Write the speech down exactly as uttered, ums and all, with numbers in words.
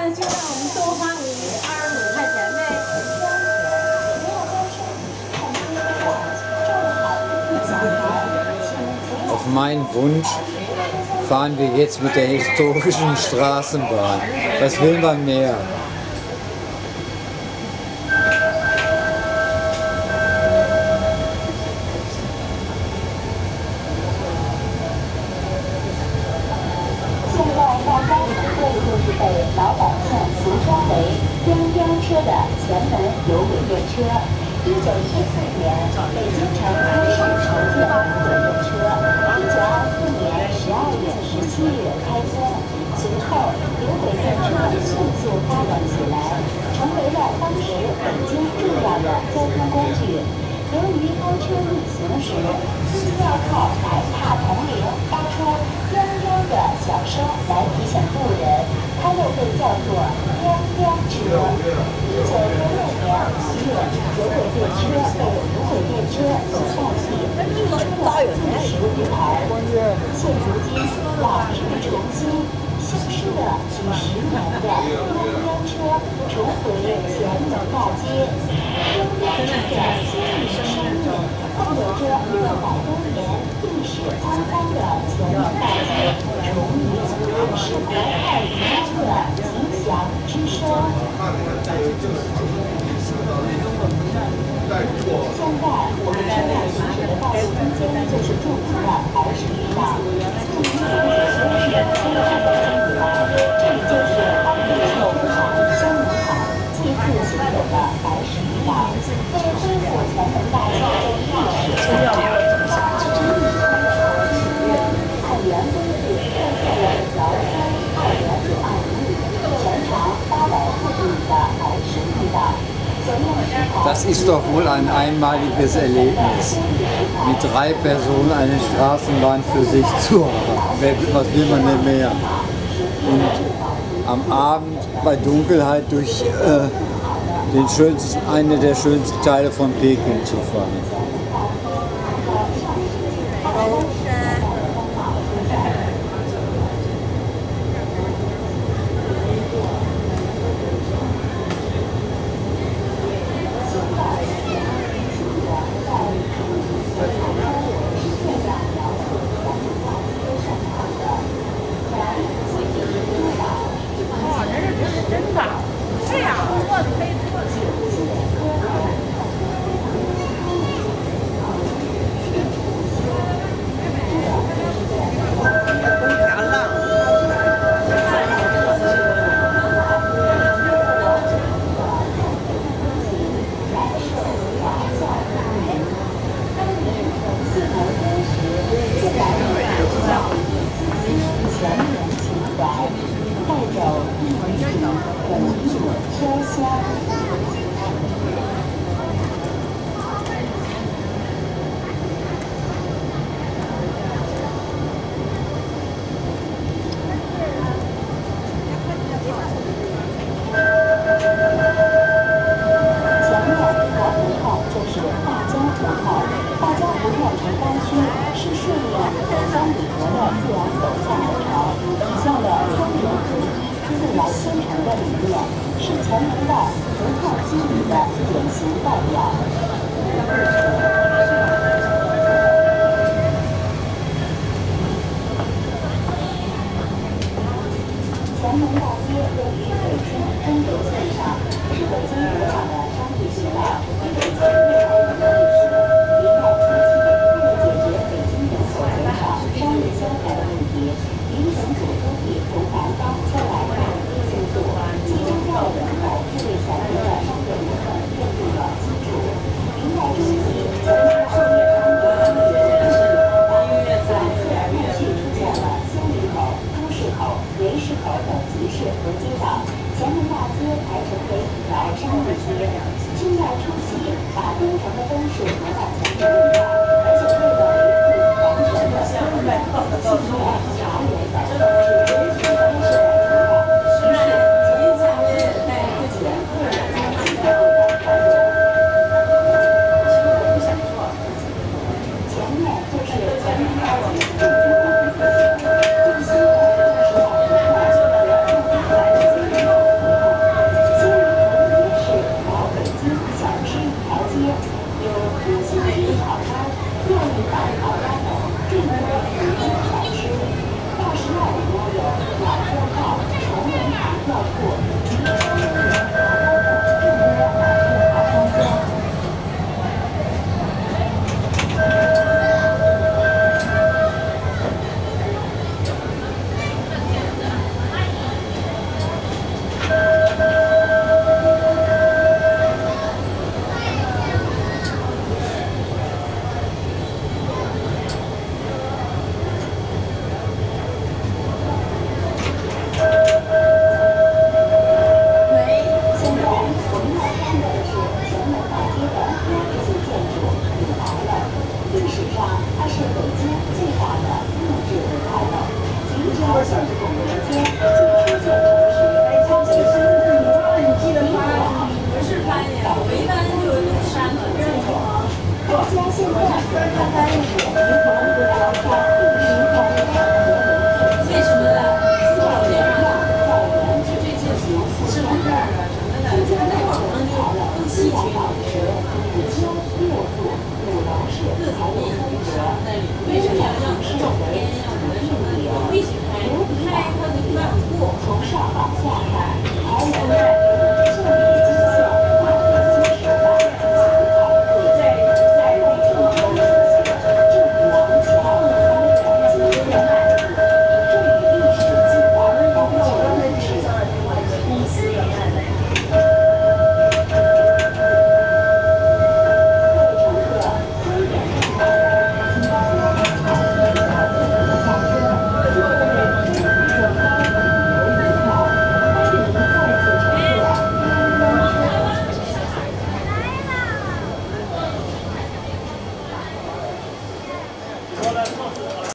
就让我们多花五二十五块钱呗。 Auf meinen Wunsch fahren wir jetzt mit der historischen Straßenbahn. Was will man mehr? 一九一四年，北京城开始筹建火电车。一九二四年十二月十七日开通，随后有轨电车迅速发展起来，成为了当时北京重要的交通工具。由于该车运行时，司机要靠踩踏铜铃发出“叮叮”的响声来提醒路人，它又被叫做“叮叮车”。一九六六年五月，有轨电车被无轨电车所代替，出了自时名牌。现如今，老车重新，消失了几十年的叮叮车重回前门大街。叮叮车的新颖生命，更有着六百多年历史沧桑的前门大街重临，是国泰民安的吉祥之声。现在我们车辆行驶的道路中间就是著名的白石峪道。自一九五九年开通北京以来，这里就是当地首款宣明厂祭祀行走的白石峪道，为恢复前门大街的历史文化。按原规矩建设了一条三二点九二公里、全长八百四十米的白石峪道。 Das ist doch wohl ein einmaliges Erlebnis, mit drei Personen eine Straßenbahn für sich zu haben. Was will man denn mehr? Und am Abend bei Dunkelheit durch äh, den schönsten, eine der schönsten Teile von Peking zu fahren.